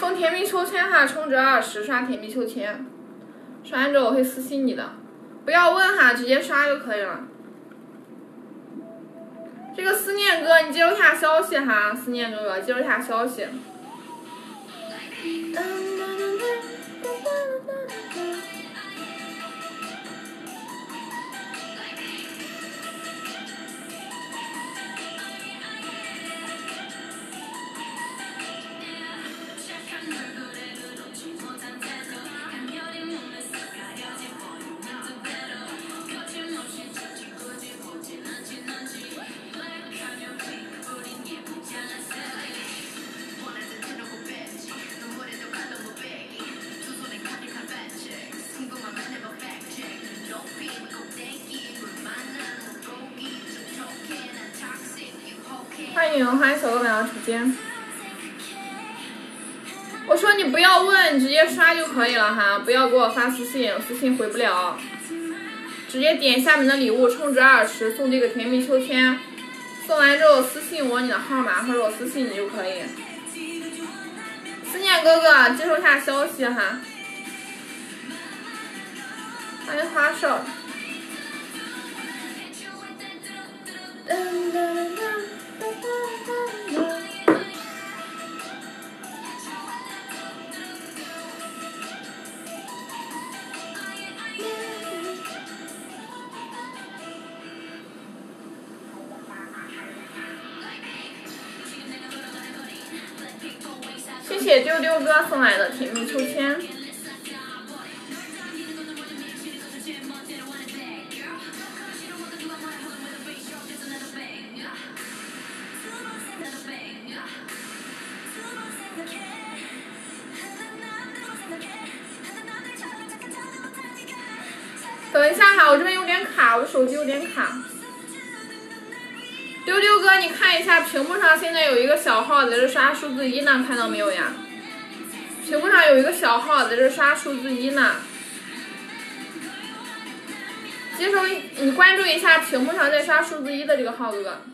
送甜蜜秋千哈，充值20刷甜蜜秋千，刷完之后我会私信你的，不要问哈，直接刷就可以了。这个思念哥，你接收下消息哈，思念哥哥接收下消息。欢迎小老板到直播间。我说你不要问，你直接刷就可以了哈，不要给我发私信，私信回不了。直接点下面的礼物，充值20送这个甜蜜秋千，送完之后私信我你的号码，或者我私信你就可以。思念哥哥接收下消息哈。欢迎花少。谢谢丢丢哥送来的甜蜜秋千。等一下哈，我这边有点卡，我的手机有点卡。丢丢哥，你看一下屏幕上现在有一个小号在这刷数字1呢，看到没有呀？屏幕上有一个小号在这刷数字1呢。接收，你关注一下屏幕上在刷数字1的这个号哥哥。